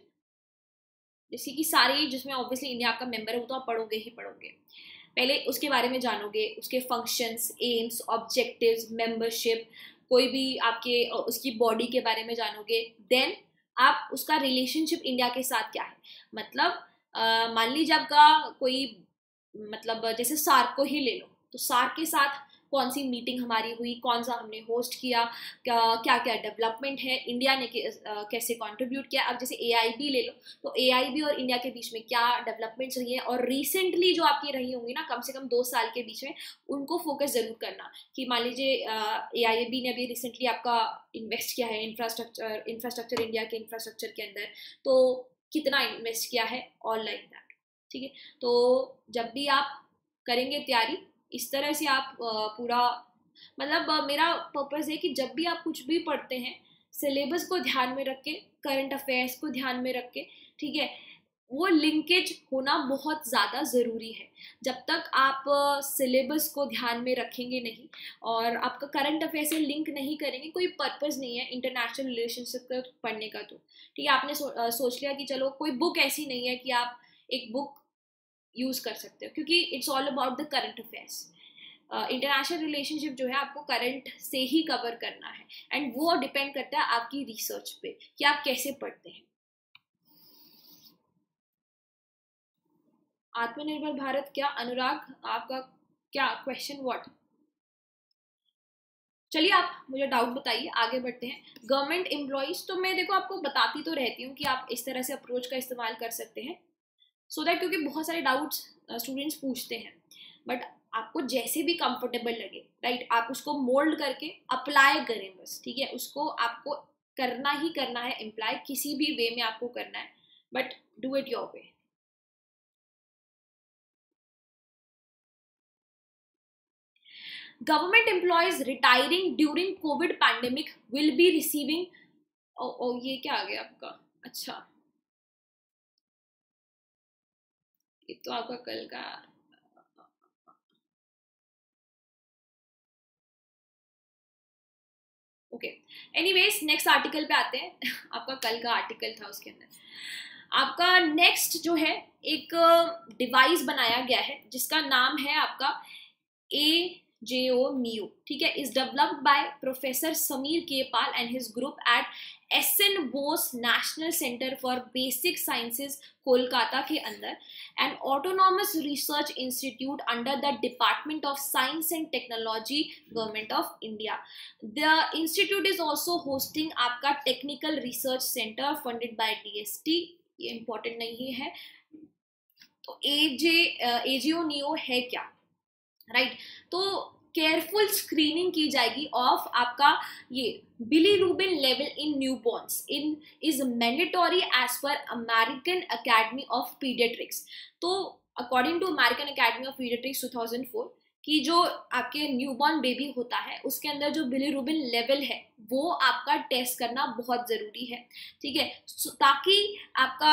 जैसे कि सारी, जिसमें ऑब्वियसली इंडिया आपका मेंबर है, वो तो आप पढ़ोगे ही पढ़ोगे। पहले उसके बारे में जानोगे, उसके फंक्शंस, एम्स, ऑब्जेक्टिव्स, मेंबरशिप, कोई भी आपके उसकी बॉडी के बारे में जानोगे। देन आप उसका रिलेशनशिप इंडिया के साथ क्या है, मतलब मान लीजिए आपका कोई, मतलब जैसे SAARC को ही ले लो, तो SAARC के साथ कौन सी मीटिंग हमारी हुई, कौन सा हमने होस्ट किया, क्या क्या डेवलपमेंट है, इंडिया ने कैसे कंट्रीब्यूट किया। अब जैसे AIB ले लो, तो AIB और इंडिया के बीच में क्या डेवलपमेंट्स रही है, और रिसेंटली जो आपकी रही होंगी ना, कम से कम 2 साल के बीच में, उनको फोकस जरूर करना। कि मान लीजिए AIB ने अभी रिसेंटली आपका इन्वेस्ट किया है इंफ्रास्ट्रक्चर इंडिया के इंफ्रास्ट्रक्चर के अंदर, तो कितना इन्वेस्ट किया है, ऑल लाइक दैट, ठीक है। तो जब भी आप करेंगे तैयारी, इस तरह से आप पूरा, मतलब मेरा पर्पस है कि जब भी आप कुछ भी पढ़ते हैं, सिलेबस को ध्यान में रख के, करंट अफेयर्स को ध्यान में रख के, ठीक है, वो लिंकेज होना बहुत ज़्यादा ज़रूरी है। जब तक आप सिलेबस को ध्यान में रखेंगे नहीं और आपका करंट अफेयर से लिंक नहीं करेंगे, कोई पर्पस नहीं है इंटरनेशनल रिलेशनशिप का पढ़ने का। तो ठीक है, आपने सोच लिया कि चलो कोई बुक ऐसी नहीं है कि आप एक बुक यूज़ कर सकते हो, क्योंकि it's all about the current affairs. International relationship जो है आपको करंट से ही कवर करना है, एंड वो डिपेंड करता है आपकी रिसर्च पे कि आप कैसे पढ़ते हैं। आत्मनिर्भर भारत क्या, अनुराग आपका क्या क्वेश्चन, व्हाट? चलिए आप मुझे डाउट बताइए, आगे बढ़ते हैं। गवर्नमेंट एम्प्लॉइज, तो मैं देखो आपको बताती तो रहती हूँ कि आप इस तरह से अप्रोच का इस्तेमाल कर सकते हैं, सो दैट, क्योंकि बहुत सारे डाउट्स स्टूडेंट्स पूछते हैं, बट आपको जैसे भी कंफर्टेबल लगे, राइट, आप उसको मोल्ड करके अप्लाई करें बस, ठीक है। उसको आपको करना ही करना है, इम्प्लाई किसी भी वे में आपको करना है, but do it your way. Government employees retiring during COVID pandemic will be receiving, ये क्या आ गया आपका, अच्छा, ये तो आपका कल का, ओके। एनीवेज, नेक्स्ट आर्टिकल पे आते हैं। आपका कल का आर्टिकल था, उसके अंदर आपका नेक्स्ट जो है एक डिवाइस बनाया गया है जिसका नाम है आपका AJO NEO, ठीक है, is developed by Professor Samir K. Pal and his group at SN Bose National Center for Basic Sciences, Kolkata के अंदर, an autonomous research institute under the Department of Science and Technology, Government of India. The institute is also hosting आपका Technical Research Center funded by DST. ये important नहीं है. तो AJO NEO है क्या, राइट? तो केयरफुल स्क्रीनिंग की जाएगी ऑफ आपका ये bilirubin level in newborns in is mandatory as per American Academy of Pediatrics. तो according to American Academy of Pediatrics 2004 कि जो आपके न्यूबॉर्न बेबी होता है उसके अंदर जो बिलीरुबिन लेवल है वो आपका टेस्ट करना बहुत ज़रूरी है, ठीक है, ताकि आपका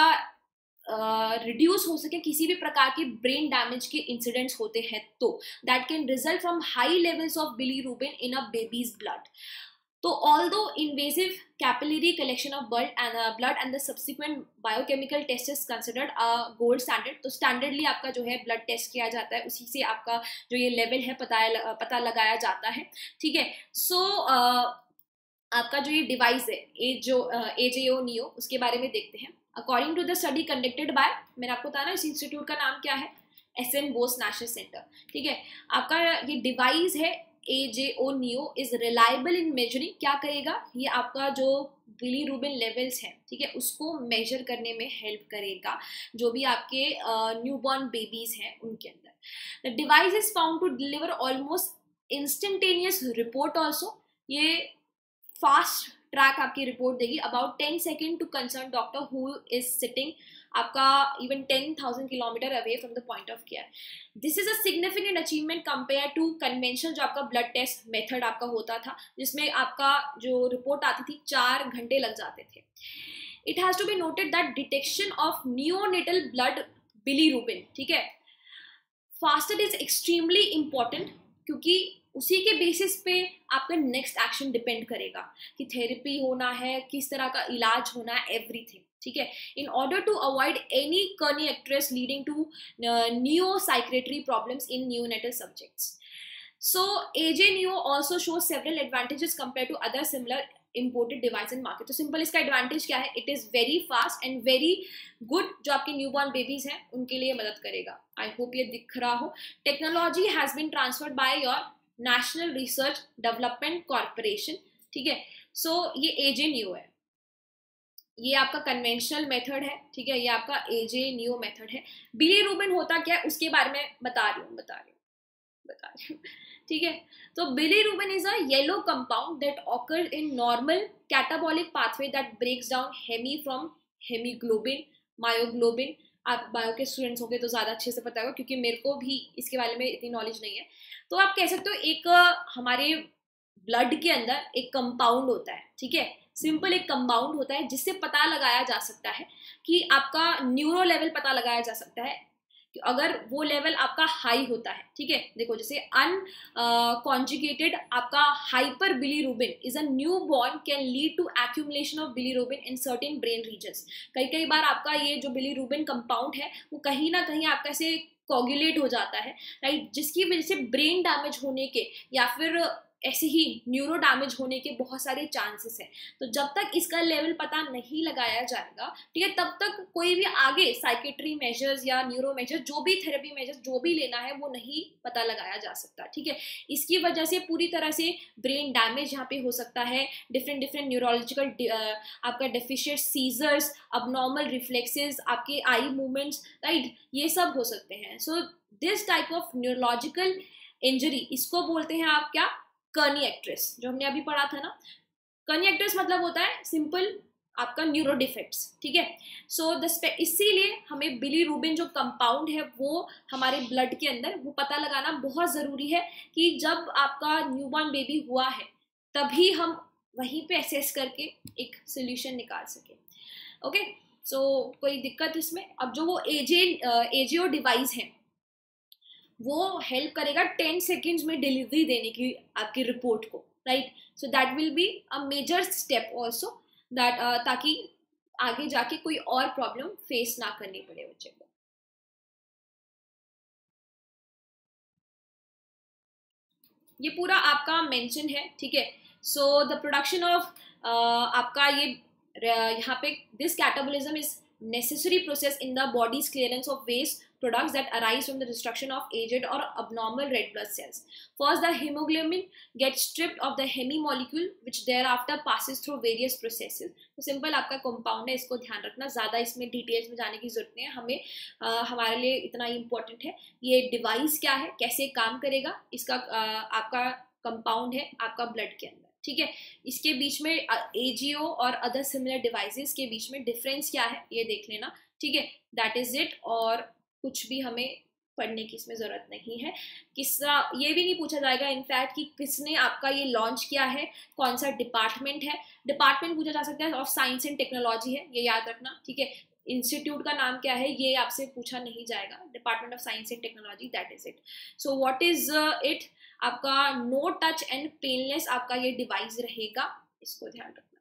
रिड्यूस हो सके किसी भी प्रकार के ब्रेन डैमेज के इंसिडेंट्स होते हैं तो that can result from high levels of bilirubin in a baby's blood. तो although invasive capillary collection of blood and the subsequent biochemical test is considered gold standard. तो स्टैंडर्डली आपका जो है ब्लड टेस्ट किया जाता है, उसी से आपका जो ये लेवल है पता लगाया जाता है, ठीक है. सो आपका जो ये डिवाइस है AJO NEO उसके बारे में देखते हैं. According to the study conducted by, मैंने आपको बताया ना इस इंस्टीट्यूट का नाम क्या है, SN Bose नेशनल सेंटर, ठीक है. आपका ये डिवाइस है AJO NEO is reliable in measuring, क्या करेगा, ये आपका जो बिलीरुबिन लेवल्स हैं, ठीक है, उसको मेजर करने में हेल्प करेगा जो भी आपके न्यूबॉर्न बेबीज हैं उनके अंदर. The device is found to deliver almost instantaneous report also. ये फास्ट ट्रैक आपकी रिपोर्ट देगी about 10 second to concern doctor who is sitting आपका even 10,000 kilometre away from the point of care. This is a significant achievement compare to conventional जो आपका ब्लड टेस्ट मेथड आपका होता था जिसमें आपका जो रिपोर्ट आती थी 4 घंटे लग जाते थे. It has to be noted that detection of neonatal blood bilirubin, ठीक है, फास्टर इज एक्सट्रीमली इंपॉर्टेंट क्योंकि उसी के बेसिस पे आपका नेक्स्ट एक्शन डिपेंड करेगा कि थेरेपी होना है, किस तरह का इलाज होना है, एवरीथिंग, ठीक है. In order to avoid any kernicterus leading to न्यूरोसाइक्रेटरी problems in neonatal subjects. So AJ NEO also shows several advantages compared to other similar imported device in market. तो सिंपल इसका एडवांटेज क्या है, it is very fast and very good, जो आपके न्यूबॉर्न बेबीज हैं उनके लिए मदद करेगा. आई होप ये दिख रहा हो. Technology has been transferred by your national research development corporation, ठीक है. सो ये AJ NEO है, ये आपका कन्वेंशनल मेथड है, ठीक है, ये आपका AJ NEO मेथड है. बिलीरुबिन होता क्या है उसके बारे में बता रही हूँ, ठीक है. तो bilirubin is a yellow compound that occur in normal catabolic pathway that breaks down heme from hemoglobin myoglobin. आप बायो के स्टूडेंट्स होंगे तो ज़्यादा अच्छे से पता होगा क्योंकि मेरे को भी इसके बारे में इतनी नॉलेज नहीं है. तो आप कह सकते हो एक हमारे ब्लड के अंदर एक कंपाउंड होता है, ठीक है, सिंपल एक कंपाउंड होता है जिससे पता लगाया जा सकता है कि आपका न्यूरो लेवल पता लगाया जा सकता है कि अगर वो लेवल आपका हाई होता है, ठीक है. देखो जैसे अनकॉन्जुगेटेड आपका hyper bilirubin is a new born can lead to accumulation of bilirubin in certain brain regions. कई बार आपका ये जो बिलीरुबिन कंपाउंड है वो कहीं ना कहीं आपका से कोगुलेट हो जाता है, राइट, जिसकी वजह से ब्रेन डैमेज होने के या फिर ऐसे ही न्यूरो डैमेज होने के बहुत सारे चांसेस हैं. तो जब तक इसका लेवल पता नहीं लगाया जाएगा, ठीक है, तब तक कोई भी आगे साइकेट्री मेजर्स या न्यूरो मेजर्स जो भी थेरेपी मेजर्स जो भी लेना है वो नहीं पता लगाया जा सकता, ठीक है. इसकी वजह से पूरी तरह से ब्रेन डैमेज यहाँ पे हो सकता है, डिफरेंट न्यूरोलॉजिकल आपका डेफिशिएंट सीजर्स, अबनॉर्मल रिफ्लेक्सेस, आपके आई मूवमेंट्स, राइट, ये सब हो सकते हैं. So this type of neurological injury इसको बोलते हैं आप क्या, कर्नी एक्ट्रेस, जो हमने अभी पढ़ा था ना. कर्नी एक्ट्रेस मतलब होता है सिंपल आपका न्यूरो डिफेक्ट्स, ठीक है. सो इसीलिए हमें बिलीरुबिन जो कंपाउंड है वो हमारे ब्लड के अंदर वो पता लगाना बहुत ज़रूरी है कि जब आपका न्यूबॉर्न बेबी हुआ है तभी हम वहीं पे असेस करके एक सोल्यूशन निकाल सकें. ओके, सो कोई दिक्कत इसमें. अब जो वो AJO डिवाइस है वो हेल्प करेगा 10 सेकेंड्स में डिलीवरी देने की आपकी रिपोर्ट को, right. So that will be a major step also that ताकि आगे जाके कोई और प्रॉब्लम फेस ना करनी पड़े बच्चे को. ये पूरा आपका मेंशन है, ठीक है। सो द प्रोडक्शन ऑफ आपका ये यहाँ पे this catabolism is necessary process in the body's clearance of waste products that arise from the destruction of aged or abnormal red blood cells. First, the hemoglobin gets stripped of the hemi molecule, which thereafter passes through various processes. तो सिंपल आपका कंपाउंड है, इसको ध्यान रखना, ज़्यादा इसमें डिटेल्स में जाने की जरूरत नहीं है हमें। हमारे लिए इतना ही इम्पोर्टेंट है ये डिवाइस क्या है, कैसे काम करेगा, इसका आपका कंपाउंड है आपका ब्लड के अंदर, ठीक है। इसके बीच में एजीओ और अदर सिमिलर डिवाइसेस के बीच में डिफरेंस क्या है ये देख लेना, ठीक है। दैट इज इट, और कुछ भी हमें पढ़ने की इसमें ज़रूरत नहीं है। किसका ये भी नहीं पूछा जाएगा इनफैक्ट कि किसने आपका ये लॉन्च किया है, कौन सा डिपार्टमेंट है। डिपार्टमेंट पूछा जा सकता है ऑफ साइंस एंड टेक्नोलॉजी है, ये याद रखना, ठीक है। इंस्टीट्यूट का नाम क्या है ये आपसे पूछा नहीं जाएगा, department of science and technology, that is it. So what is it, आपका नो टच एंड पेनलेस आपका ये डिवाइस रहेगा, इसको ध्यान रखना।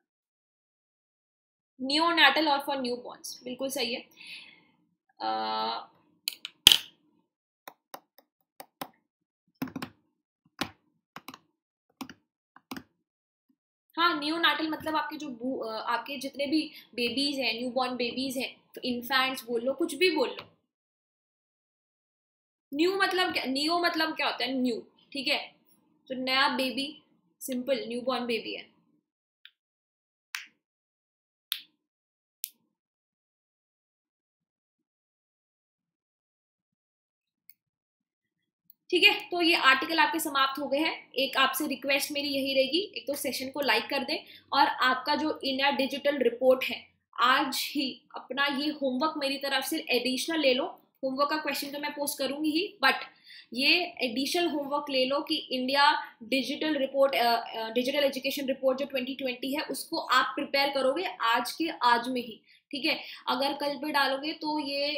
नियोनैटल और फॉर न्यू बॉर्न्स, बिल्कुल सही है। हाँ, न्यूनाटल मतलब आपके जो आपके जितने भी बेबीज हैं, न्यू बॉर्न बेबीज हैं, तो इन्फेंट्स बोल लो, कुछ भी बोल लो। न्यू मतलब क्या, नियो मतलब क्या होता है, न्यू, ठीक है। तो नया baby, simple new born baby है। ठीक है, तो ये आर्टिकल आपके समाप्त हो गए हैं। एक आपसे रिक्वेस्ट मेरी यही रहेगी, एक तो सेशन को लाइक कर दें, और आपका जो इंडिया डिजिटल रिपोर्ट है आज ही अपना ये होमवर्क मेरी तरफ से एडिशनल ले लो। होमवर्क का क्वेश्चन तो मैं पोस्ट करूंगी ही, बट ये एडिशनल होमवर्क ले लो कि India digital report, digital education report जो 2020 है उसको आप प्रिपेयर करोगे आज के आज में ही, ठीक है। अगर कल पे डालोगे तो ये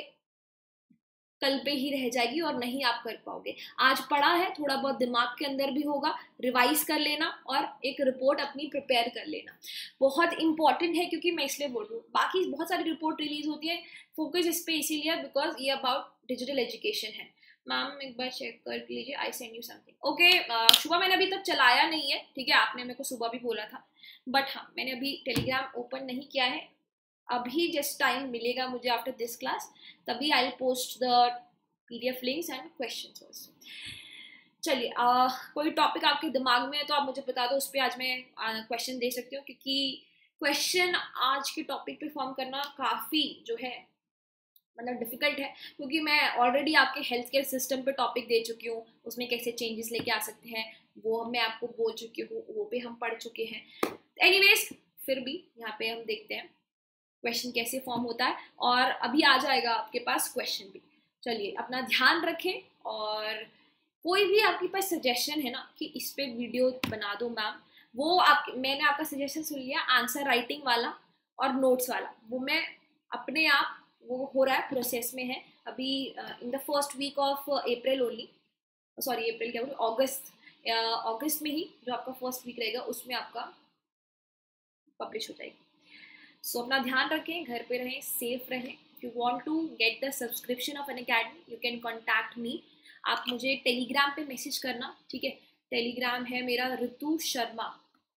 कल पे ही रह जाएगी और नहीं आप कर पाओगे। आज पढ़ा है, थोड़ा बहुत दिमाग के अंदर भी होगा, रिवाइज कर लेना और एक रिपोर्ट अपनी प्रिपेयर कर लेना, बहुत इंपॉर्टेंट है। क्योंकि मैं इसलिए बोल रही हूँ, बाकी बहुत सारी रिपोर्ट रिलीज होती है, फोकस इस पे इसीलिए बिकॉज ये अबाउट डिजिटल एजुकेशन है। मैम एक बार चेक कर लीजिए, I send you something. Okay, सुबह मैंने अभी तक चलाया नहीं है, ठीक है, आपने मेरे को सुबह भी बोला था, बट हाँ मैंने अभी टेलीग्राम ओपन नहीं किया है। अभी जस्ट टाइम मिलेगा मुझे आफ्टर दिस क्लास, तभी I will post the PDF links and questions also. चलिए, कोई टॉपिक आपके दिमाग में है तो आप मुझे बता दो, उस पर आज मैं क्वेश्चन दे सकती हूँ, क्योंकि क्वेश्चन आज के टॉपिक पे फॉर्म करना काफ़ी जो है मतलब डिफिकल्ट है, क्योंकि मैं ऑलरेडी आपके हेल्थ केयर सिस्टम पे टॉपिक दे चुकी हूँ, उसमें कैसे चेंजेस लेके आ सकते हैं वो मैं आपको बोल चुकी हूँ, वो पे हम पढ़ चुके हैं। एनीवेज, फिर भी यहाँ पे हम देखते हैं क्वेश्चन कैसे फॉर्म होता है, और अभी आ जाएगा आपके पास क्वेश्चन भी। चलिए, अपना ध्यान रखें, और कोई भी आपके पास सजेशन है ना कि इस पे वीडियो बना दो मैम, वो मैंने आपका सजेशन सुन लिया, आंसर राइटिंग वाला और नोट्स वाला, वो मैं अपने आप, वो हो रहा है, प्रोसेस में है अभी। In the first week of April only, sorry April क्या बोलूँ, अगस्त में ही जो आपका फर्स्ट वीक रहेगा उसमें आपका पब्लिश हो जाएगी। सो अपना ध्यान रखें, घर पे रहें, सेफ रहें। If you want to get the subscription of Unacademy, you can contact me. आप मुझे टेलीग्राम पे मैसेज करना, ठीक है। टेलीग्राम है मेरा ऋतु शर्मा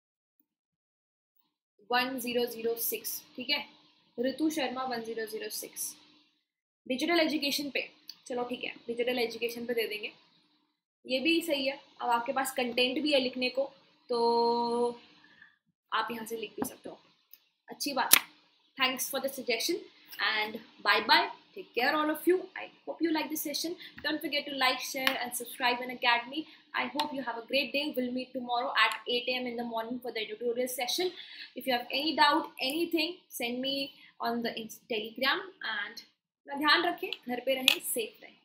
1006, ठीक है, ऋतु शर्मा 1006। डिजिटल एजुकेशन पे, चलो ठीक है, डिजिटल एजुकेशन पे दे देंगे, ये भी सही है। अब आपके पास कंटेंट भी है लिखने को, तो आप यहाँ से लिख भी सकते हो, अच्छी बात है। Thanks for the suggestion and bye bye. Take care all of you. I hope you like this session. Don't forget to like, share and subscribe Unacademy. I hope you have a great day. We'll meet tomorrow at 8 AM in the morning for the tutorial session. If you have any doubt, anything, send me on the Telegram, and ध्यान रखें, घर पे रहें, safe रहें.